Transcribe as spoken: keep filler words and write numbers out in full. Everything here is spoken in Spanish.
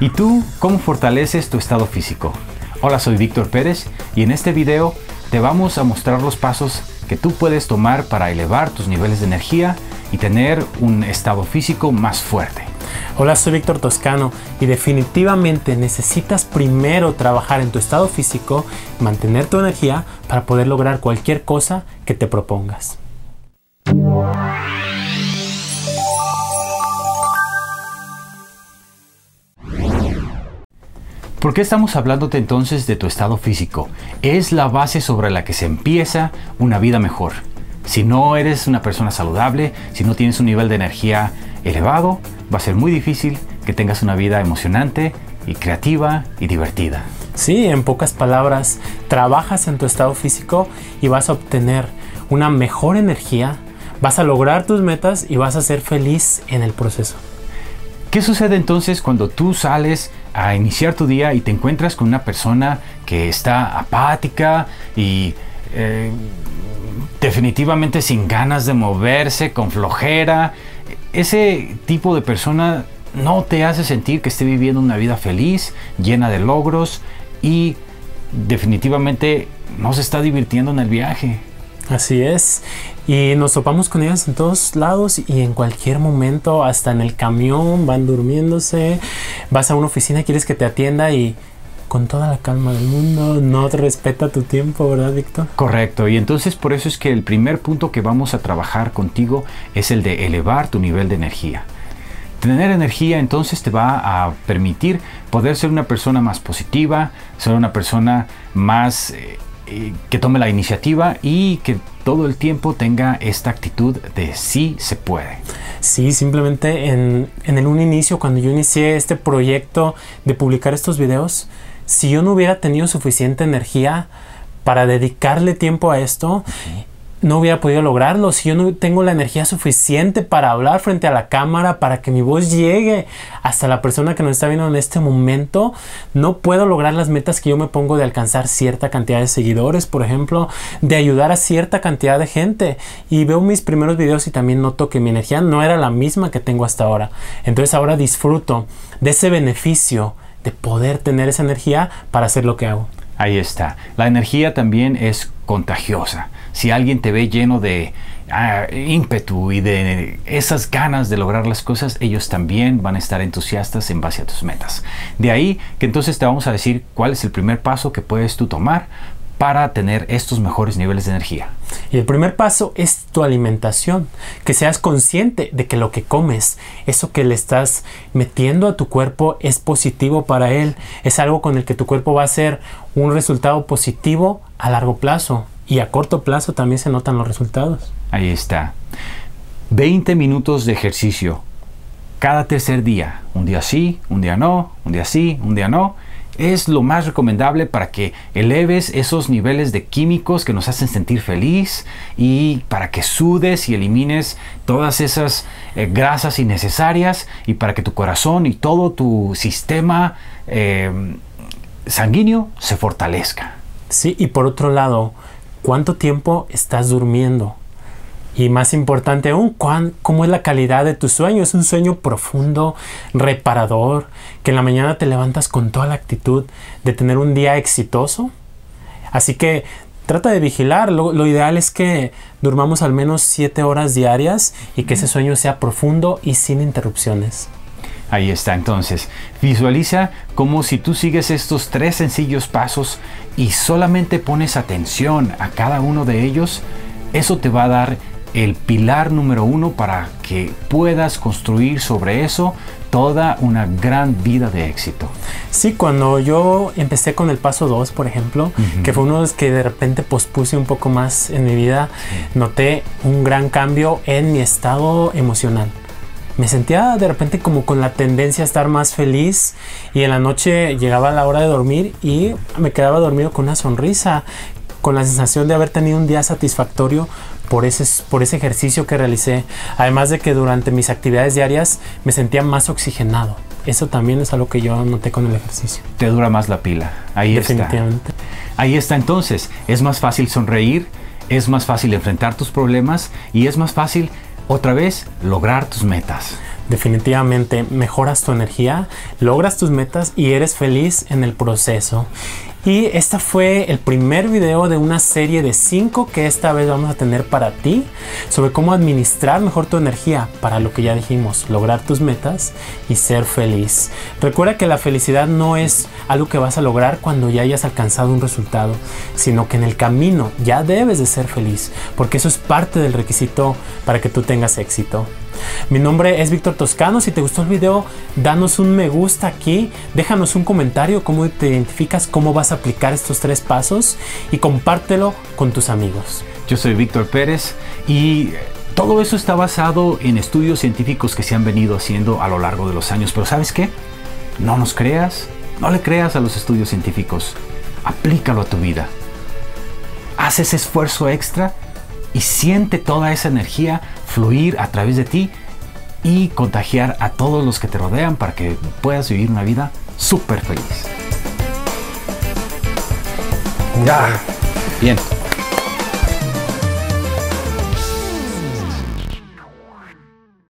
¿Y tú cómo fortaleces tu estado físico? Hola, soy Víctor Pérez y en este video te vamos a mostrar los pasos que tú puedes tomar para elevar tus niveles de energía y tener un estado físico más fuerte. Hola, soy Víctor Toscano y definitivamente necesitas primero trabajar en tu estado físico, mantener tu energía para poder lograr cualquier cosa que te propongas. ¿Por qué estamos hablándote entonces de tu estado físico? Es la base sobre la que se empieza una vida mejor. Si no eres una persona saludable, si no tienes un nivel de energía elevado, va a ser muy difícil que tengas una vida emocionante y creativa y divertida. Sí, en pocas palabras, trabajas en tu estado físico y vas a obtener una mejor energía, vas a lograr tus metas y vas a ser feliz en el proceso. ¿Qué sucede entonces cuando tú sales a iniciar tu día y te encuentras con una persona que está apática y eh, definitivamente sin ganas de moverse, con flojera? Ese tipo de persona no te hace sentir que esté viviendo una vida feliz, llena de logros y definitivamente no se está divirtiendo en el viaje. Así es, y nos topamos con ellas en todos lados y en cualquier momento, hasta en el camión, van durmiéndose, vas a una oficina, quieres que te atienda y con toda la calma del mundo, no te respeta tu tiempo, ¿verdad, Víctor? Correcto, y entonces por eso es que el primer punto que vamos a trabajar contigo es el de elevar tu nivel de energía. Tener energía entonces te va a permitir poder ser una persona más positiva, ser una persona más eh, eh, que tome la iniciativa y que todo el tiempo tenga esta actitud de sí se puede. Sí, simplemente en, en el un inicio, cuando yo inicié este proyecto de publicar estos videos, si yo no hubiera tenido suficiente energía para dedicarle tiempo a esto, okay, no hubiera podido lograrlo. Si yo no tengo la energía suficiente para hablar frente a la cámara, para que mi voz llegue hasta la persona que nos está viendo en este momento, no puedo lograr las metas que yo me pongo de alcanzar cierta cantidad de seguidores, por ejemplo, de ayudar a cierta cantidad de gente. Y veo mis primeros videos y también noto que mi energía no era la misma que tengo hasta ahora. Entonces ahora disfruto de ese beneficio de poder tener esa energía para hacer lo que hago. Ahí está. La energía también es contagiosa. Si alguien te ve lleno de ah, ímpetu y de esas ganas de lograr las cosas, ellos también van a estar entusiastas en base a tus metas. De ahí que entonces te vamos a decir cuál es el primer paso que puedes tú tomar para tener estos mejores niveles de energía. Y el primer paso es tu alimentación, que seas consciente de que lo que comes, eso que le estás metiendo a tu cuerpo es positivo para él, es algo con el que tu cuerpo va a hacer un resultado positivo a largo plazo y a corto plazo también se notan los resultados. Ahí está. veinte minutos de ejercicio cada tercer día, un día sí, un día no, un día sí, un día no. Es lo más recomendable para que eleves esos niveles de químicos que nos hacen sentir feliz y para que sudes y elimines todas esas eh, grasas innecesarias y para que tu corazón y todo tu sistema eh, sanguíneo se fortalezca. Sí, y por otro lado, ¿cuánto tiempo estás durmiendo? Y más importante aún, ¿cuán, ¿cómo es la calidad de tu sueño? ¿Es un sueño profundo, reparador, que en la mañana te levantas con toda la actitud de tener un día exitoso? Así que trata de vigilar. Lo, lo ideal es que durmamos al menos siete horas diarias y que ese sueño sea profundo y sin interrupciones. Ahí está, entonces, visualiza como si tú sigues estos tres sencillos pasos y solamente pones atención a cada uno de ellos, eso te va a dar el pilar número uno para que puedas construir sobre eso toda una gran vida de éxito. Sí, cuando yo empecé con el paso dos, por ejemplo, uh-huh, que fue uno de los que de repente pospuse un poco más en mi vida, sí, noté un gran cambio en mi estado emocional. Me sentía de repente como con la tendencia a estar más feliz y en la noche llegaba la hora de dormir y me quedaba dormido con una sonrisa, con la sensación de haber tenido un día satisfactorio por ese, por ese ejercicio que realicé. Además de que durante mis actividades diarias me sentía más oxigenado. Eso también es algo que yo noté con el ejercicio. Te dura más la pila. Ahí definitivamente está. Ahí está entonces. Es más fácil sonreír, es más fácil enfrentar tus problemas y es más fácil otra vez lograr tus metas. definitivamente mejoras tu energía, logras tus metas y eres feliz en el proceso. Y este fue el primer video de una serie de cinco que esta vez vamos a tener para ti sobre cómo administrar mejor tu energía para lo que ya dijimos, lograr tus metas y ser feliz. Recuerda que la felicidad no es algo que vas a lograr cuando ya hayas alcanzado un resultado, sino que en el camino ya debes de ser feliz, porque eso es parte del requisito para que tú tengas éxito. Mi nombre es Víctor Toscano. Si te gustó el video, danos un me gusta aquí, déjanos un comentario cómo te identificas, cómo vas a aplicar estos tres pasos y compártelo con tus amigos. Yo soy Víctor Pérez y todo eso está basado en estudios científicos que se han venido haciendo a lo largo de los años. Pero ¿sabes qué? No nos creas, no le creas a los estudios científicos. Aplícalo a tu vida. Haz ese esfuerzo extra y siente toda esa energía fluir a través de ti y contagiar a todos los que te rodean para que puedas vivir una vida súper feliz. Ya. Bien.